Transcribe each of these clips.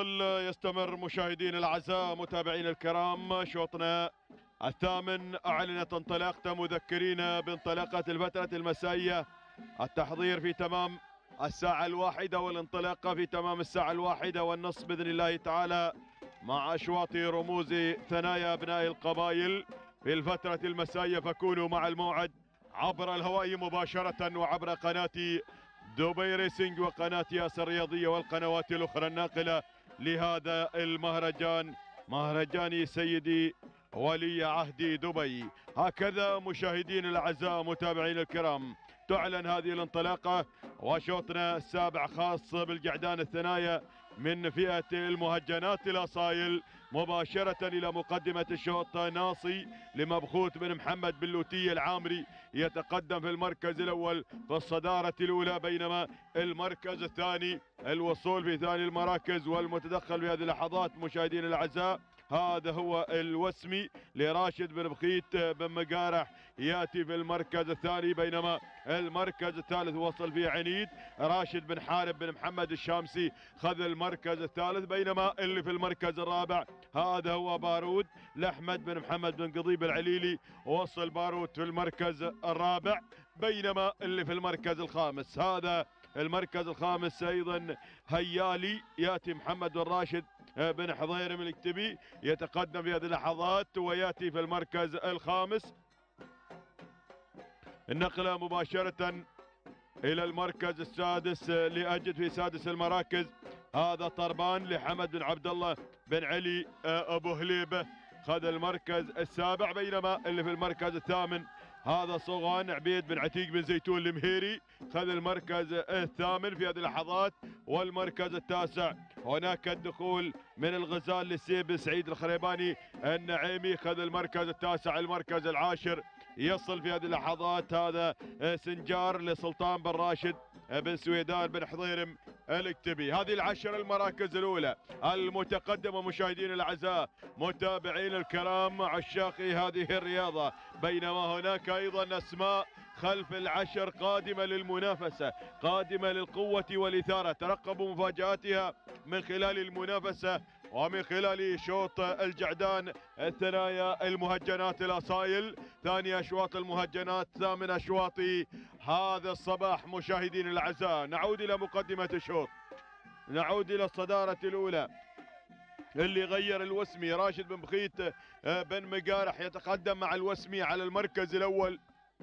يواصل يستمر مشاهدين الأعزاء متابعين الكرام. شوطنا الثامن أعلنت انطلاقته، مذكرين بانطلاقة الفترة المسائية. التحضير في تمام الساعة 1 والانطلاقة في تمام الساعة 1:30 بإذن الله تعالى، مع أشواط رموز ثنايا أبناء القبائل في الفترة المسائية. فكونوا مع الموعد عبر الهواء مباشرة وعبر قناة دبي ريسينج وقناة ياس الرياضية والقنوات الأخرى الناقلة لهذا المهرجان، مهرجان سيدي ولي عهد دبي. هكذا مشاهدين الأعزاء متابعين الكرام تعلن هذه الانطلاقة، وشوطنا السابع خاص بالقعدان الثنايا من فئة المهجنات الأصايل، مباشرة إلى مقدمة الشوط ناصي لمبخوت بن محمد بن لوتي العامري، يتقدم في المركز الأول في الصدارة الأولى، بينما المركز الثاني الوصول في ثاني المراكز والمتدخل في هذه اللحظات مشاهدين الأعزاء هذا هو الوسمي لراشد بن بخيت بن مقارح، ياتي في المركز الثاني، بينما المركز الثالث وصل فيه عنيد راشد بن حارب بن محمد الشامسي خذ المركز الثالث، بينما اللي في المركز الرابع هذا هو بارود لأحمد بن محمد بن قضيب العليلي، وصل بارود في المركز الرابع، بينما اللي في المركز الخامس هذا المركز الخامس ايضا هيالي، ياتي محمد بن راشد بن حضيرم الكتبي يتقدم في هذه اللحظات وياتي في المركز الخامس. النقله مباشره الى المركز السادس لاجد في سادس المراكز هذا طربان لحمد بن عبد الله بن علي ابو هليبه خذ المركز السابع، بينما اللي في المركز الثامن هذا صغان عبيد بن عتيق بن زيتون المهيري خذ المركز الثامن في هذه اللحظات. والمركز التاسع هناك الدخول من الغزال للسيب بن سعيد الخريباني النعيمي خذ المركز التاسع. المركز العاشر يصل في هذه اللحظات هذا سنجار لسلطان بن راشد بن سويدان بن حضيرم الكتبي. هذه العشر المراكز الأولى المتقدمة مشاهدين الأعزاء متابعين الكرام عشاقي هذه الرياضة، بينما هناك أيضا أسماء خلف العشر قادمة للمنافسة، قادمة للقوة والإثارة. ترقبوا مفاجآتها من خلال المنافسة ومن خلال شوط الجعدان الثنايا المهجنات الأصايل، ثاني أشواط المهجنات، ثامن أشواط هذا الصباح مشاهدين الأعزاء. نعود إلى مقدمة الشوط، نعود إلى الصدارة الأولى اللي غير الوسمي راشد بن بخيت بن مقارح يتقدم مع الوسمي على المركز الأول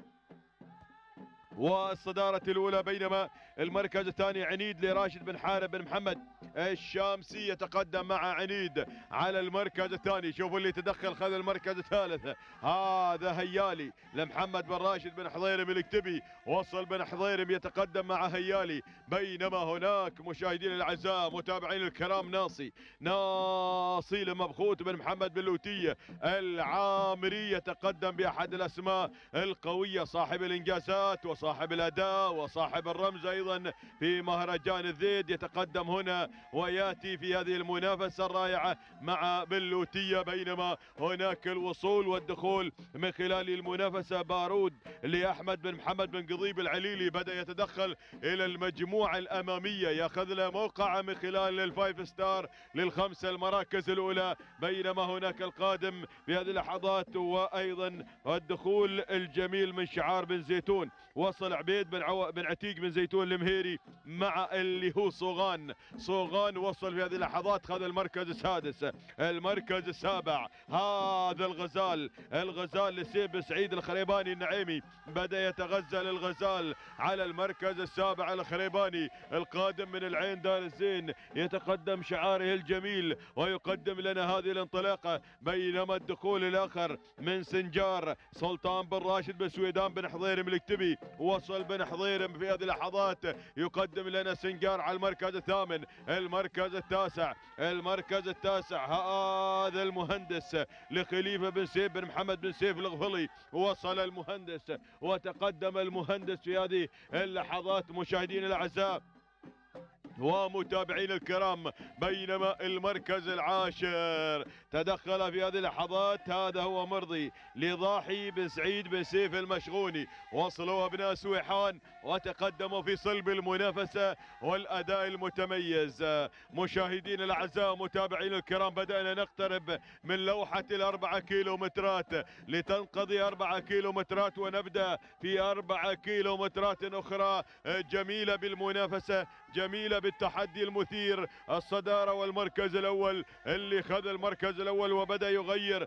والصدارة الأولى، بينما المركز الثاني عنيد لراشد بن حارب بن محمد الشامسي يتقدم مع عنيد على المركز الثاني. شوفوا اللي تدخل خذ المركز الثالث هذا هيالي لمحمد بن راشد بن حضيرم الكتبي، وصل بن حضيرم يتقدم مع هيالي، بينما هناك مشاهدين الأعزاء متابعين الكرام ناصي لمبخوت بن محمد بن لوتية العامري يتقدم بأحد الأسماء القوية صاحب الإنجازات وصاحب الأداء وصاحب الرمز أيضا في مهرجان الذيد، يتقدم هنا وياتي في هذه المنافسة الرائعة مع بلوتية، بينما هناك الوصول والدخول من خلال المنافسة بارود لأحمد بن محمد بن قضيب العليلي بدأ يتدخل إلى المجموعة الأمامية يأخذ له موقع من خلال الفايف ستار للخمسة المراكز الأولى، بينما هناك القادم في هذه اللحظات وأيضا الدخول الجميل من شعار بن زيتون، وصل عبيد بن عتيق بن زيتون المهيري مع اللي هو صوغان وصل في هذه اللحظات خذ المركز السادس. المركز السابع هذا الغزال لسيب بن سعيد الخريباني النعيمي بدأ يتغزل الغزال على المركز السابع. الخريباني القادم من العين دار الزين يتقدم شعاره الجميل ويقدم لنا هذه الانطلاقة، بينما الدخول الآخر من سنجار سلطان بن راشد بن سويدان بن حضيرم الكتبي، وصل بن حضيرم في هذه اللحظات يقدم لنا سنجار على المركز الثامن. المركز التاسع هذا المهندس لخليفة بن سيف بن محمد بن سيف الغفلي، وصل المهندس وتقدم المهندس في هذه اللحظات مشاهدين الأعزاء ومتابعين الكرام، بينما المركز العاشر تدخل في هذه اللحظات هذا هو مرضي لضاحي بن سعيد بن سيف المشغوني. وصلوا ابناء سويحان وتقدموا في صلب المنافسه والاداء المتميز. مشاهدين الاعزاء متابعين الكرام، بدانا نقترب من لوحه ال4 كيلومترات لتنقضي 4 كيلومترات ونبدا في 4 كيلومترات اخرى جميله بالمنافسه، جميله بالتحدي المثير. الصداره والمركز الاول اللي خذ المركز الاول وبدا يغير،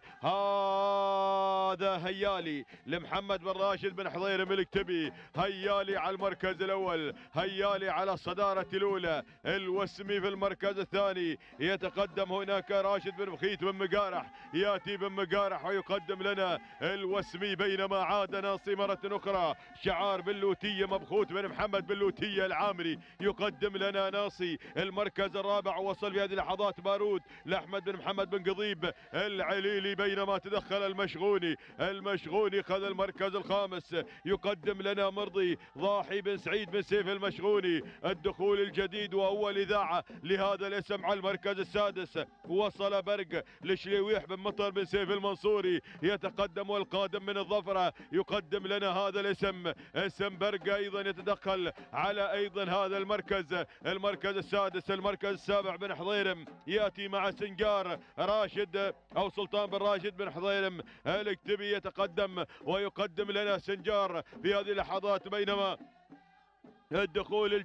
هذا هيالي لمحمد بن راشد بن حضير ملكتبي. هيالي على المركز الاول، هيالي على الصداره الاولى. الوسمي في المركز الثاني، يتقدم هناك راشد بن بخيت بن مقارح، ياتي بن مقارح ويقدم لنا الوسمي. بينما عاد ناصي مره اخرى شعار بلوتيه مبخوت بن محمد بلوتيه العامري، يقدم لنا ناصي. المركز الرابع وصل في هذه اللحظات بارود لاحمد بن محمد بن قضيب العليلي. بينما تدخل المشغوني خذ المركز الخامس، يقدم لنا مرضي ضاحي بن سعيد بن سيف المشغوني. الدخول الجديد واول اذاعه لهذا الاسم على المركز السادس. وصل برق لشليويح بن مطر بن سيف المنصوري، يتقدم والقادم من الظفره يقدم لنا هذا الاسم، اسم برق ايضا يتدخل على ايضا هذا المركز السادس. المركز السابع بن حضيرم ياتي مع سنجار راشد او سلطان بن راشد بن حضيرم الكتبي، يتقدم ويقدم لنا سنجار في هذه اللحظات. بينما الدخول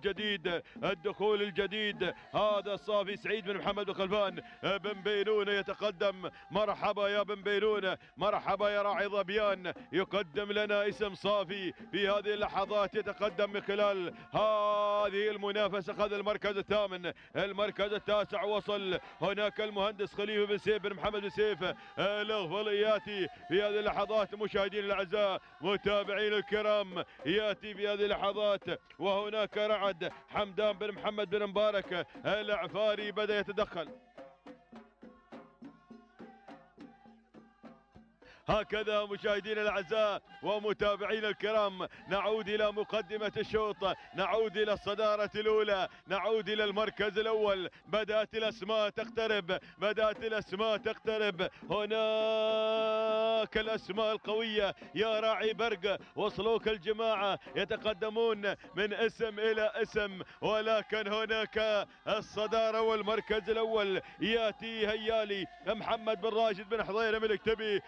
الجديد هذا الصافي سعيد بن محمد بن خلفان بن بينونه يتقدم. مرحبا يا بن بينونه، مرحبا يا راعي ظبيان. يقدم لنا اسم صافي في هذه اللحظات، يتقدم من خلال هذه المنافسه. خذ المركز الثامن. المركز التاسع وصل هناك المهندس خليفه بن سيف بن محمد بن سيف الغفلي، ياتي في هذه اللحظات. مشاهدين الاعزاء متابعين الكرام، ياتي في هذه اللحظات. وهناك رعد حمدان بن محمد بن مبارك العفاري بدأ يتدخل. هكذا مشاهدينا الاعزاء ومتابعينا الكرام نعود الى مقدمه الشوط، نعود الى الصداره الاولى، نعود الى المركز الاول. بدات الاسماء تقترب، هناك الاسماء القويه يا راعي برق. وصلوك الجماعه يتقدمون من اسم الى اسم، ولكن هناك الصداره والمركز الاول ياتي هيالي محمد بن راشد بن حضير ملكتبي.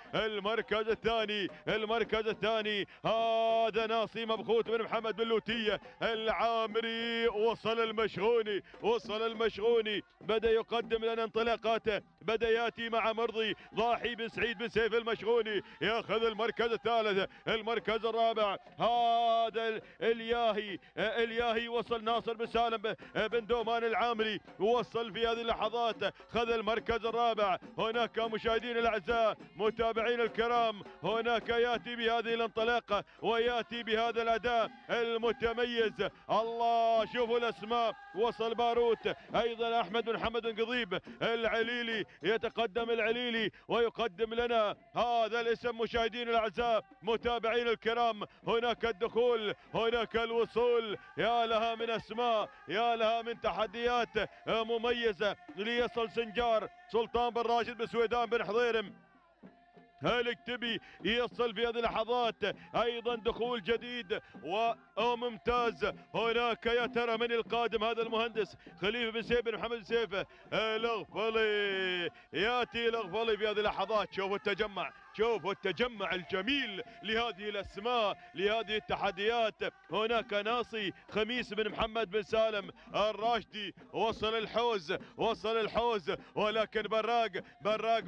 المركز الثاني هذا ناصي مبخوت بن محمد بن لوتية العامري. وصل المشغوني بدأ يقدم لنا انطلاقاته، بدأ ياتي مع مرضي ضاحي بن سعيد بن سيف المشغوني، ياخذ المركز الثالث. المركز الرابع هذا الياهي وصل ناصر بن سالم بن دومان العامري، وصل في هذه اللحظات خذ المركز الرابع. هناك مشاهدين الاعزاء متابعين الكرام، هناك ياتي بهذه الانطلاقه وياتي بهذا الاداء المتميز. الله شوفوا الاسماء، وصل باروت ايضا احمد بن محمد بن قضيب العليلي، يتقدم العليلي ويقدم لنا هذا الاسم. مشاهدين الاعزاء متابعين الكرام، هناك الدخول، هناك الوصول، يا لها من اسماء، يا لها من تحديات مميزه ليصل سنجار سلطان بن راشد بن سويدان بن حضيرم الكتبي، يصل في هذه اللحظات. ايضا دخول جديد وممتاز. هناك يا ترى من القادم؟ هذا المهندس خليفه بن سيف بن محمد بن سيف الغفلي، ياتي الغفلي في هذه اللحظات. شوفوا التجمع الجميل لهذه الاسماء، لهذه التحديات. هناك ناصي خميس بن محمد بن سالم الراشدي، وصل الحوز، ولكن براق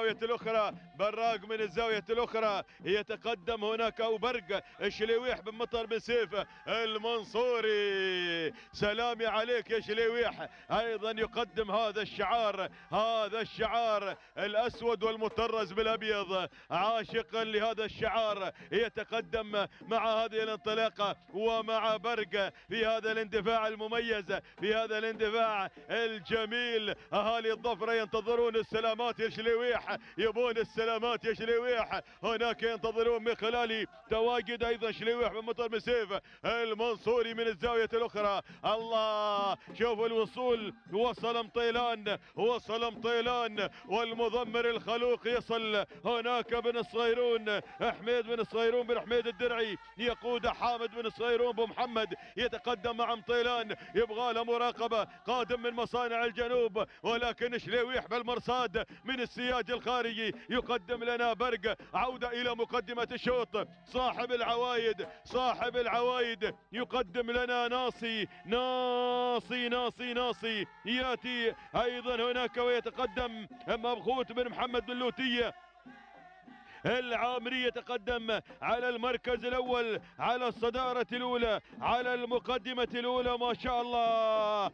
من الزاوية الأخرى يتقدم هناك أو برق شليويح بن مطر بن سيف المنصوري. سلامي عليك يا شليويح. أيضا يقدم هذا الشعار الأسود والمطرز بالأبيض، عاشقا لهذا الشعار، يتقدم مع هذه الانطلاقة ومع برق في هذا الاندفاع المميز، في هذا الاندفاع الجميل. أهالي الظفرة ينتظرون السلامات يا شليويح، يبون السلامات يا هناك شليويح، هناك ينتظرون من خلال تواجد ايضا شليويح من مطر مسيف المنصوري من الزاويه الاخرى. الله شوفوا الوصول، وصل مطيلان، وصل مطيلان، والمضمر الخلوق يصل هناك بن الصغيرون، حميد بن الصغيرون بن حميد الدرعي يقود حامد بن الصغيرون بن محمد، يتقدم مع مطيلان، يبغى له مراقبه، قادم من مصانع الجنوب، ولكن شليويح بالمرصاد من السياج الخارجي يقدم لنا برق. عوده الى مقدمه الشوط، صاحب العوايد، صاحب العوايد يقدم لنا ناصي ناصي ناصي ناصي، ياتي ايضا هناك ويتقدم مبخوت بن محمد بن لوتيه العامري، يتقدم على المركز الاول، على الصداره الاولى، على المقدمه الاولى، ما شاء الله.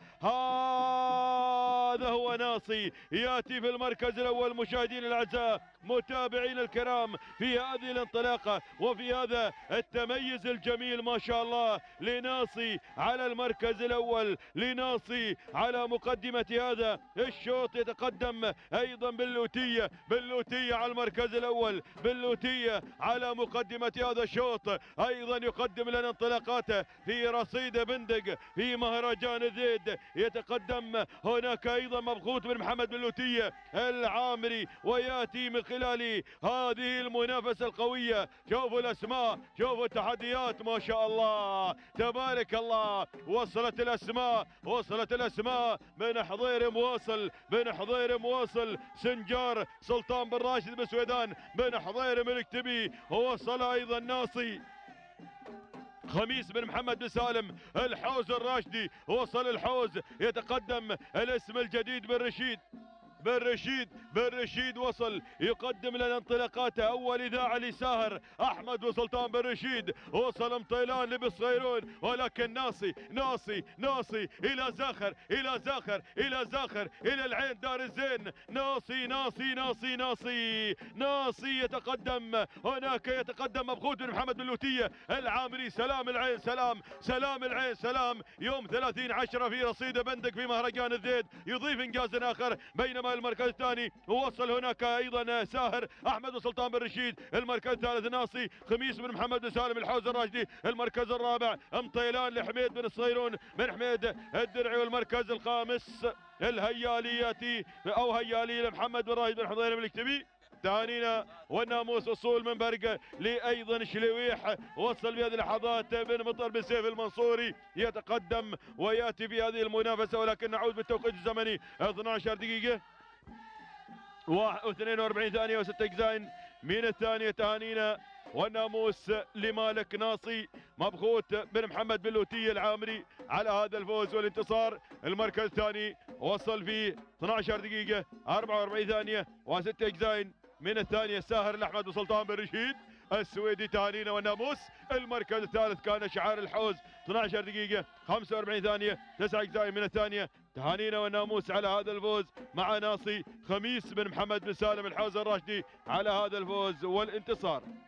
هذا هو ناصي ياتي في المركز الاول. مشاهدينا الاعزاء، متابعينا الكرام، في هذه الانطلاقه وفي هذا التميز الجميل ما شاء الله لناصي على المركز الاول، لناصي على مقدمه هذا الشوط. يتقدم ايضا باللوتيه، باللوتيه على المركز الاول، باللوتيه على مقدمه هذا الشوط، ايضا يقدم لنا انطلاقاته في رصيد بندق في مهرجان زيد. يتقدم هناك ايضا مبخوت بن محمد بن لوتيه العامري، وياتي من خلال هذه المنافسه القويه. شوفوا الاسماء، شوفوا التحديات، ما شاء الله تبارك الله. وصلت الاسماء، وصلت الاسماء. بن حضير مواصل، بن حضير مواصل، سنجار سلطان بن راشد بن سويدان، بن حضير ملك تبي، ووصل ايضا ناصي خميس بن محمد بن سالم الحوز الراشدي، وصل الحوز. يتقدم الاسم الجديد بن رشيد، بن رشيد وصل يقدم لنا انطلاقاته. اول اذاعه لساهر احمد وسلطان بن رشيد، وصل مطيلان لبن صغيرون، ولكن ناصي ناصي ناصي الى زاخر، الى زاخر، الى زاخر، الى العين دار الزين. ناصي ناصي ناصي ناصي ناصي يتقدم هناك، يتقدم مبخوت بن محمد بن لوتيه العامري. سلام العين، سلام، سلام العين، سلام. يوم 30/10 في رصيد بندق في مهرجان الزيد يضيف انجاز اخر. بينما المركز الثاني وصل هناك ايضا ساهر احمد وسلطان بن رشيد. المركز الثالث ناصي خميس بن محمد بن سالم الحوز الراشدي. المركز الرابع مطيلان لحميد بن الصغيرون بن حميد الدرعي. والمركز الخامس الهيالي ياتي او هيالي لمحمد بن راشد بن حضير الملك تبي. تهانينا والناموس وصول من برقه لايضا شليويح، وصل في هذه اللحظات بن مطر بن سيف المنصوري، يتقدم وياتي في هذه المنافسه. ولكن نعود بالتوقيت الزمني 12 دقيقه و42 ثانيه و6 اجزاء من الثانيه. تهانينا والناموس لمالك ناصي مبخوت بن محمد بن لوتيه العامري على هذا الفوز والانتصار. المركز الثاني وصل في 12 دقيقة 44 ثانية و6 اجزاء من الثانية ساهر الأحمد وسلطان بن رشيد السويدي. تهانينا والناموس. المركز الثالث كان شعار الحوز 12 دقيقة 45 ثانية 9 اجزاء من الثانية. تهانينا والناموس على هذا الفوز مع ناصي خميس بن محمد بن سالم الحوز الراشدي على هذا الفوز والانتصار.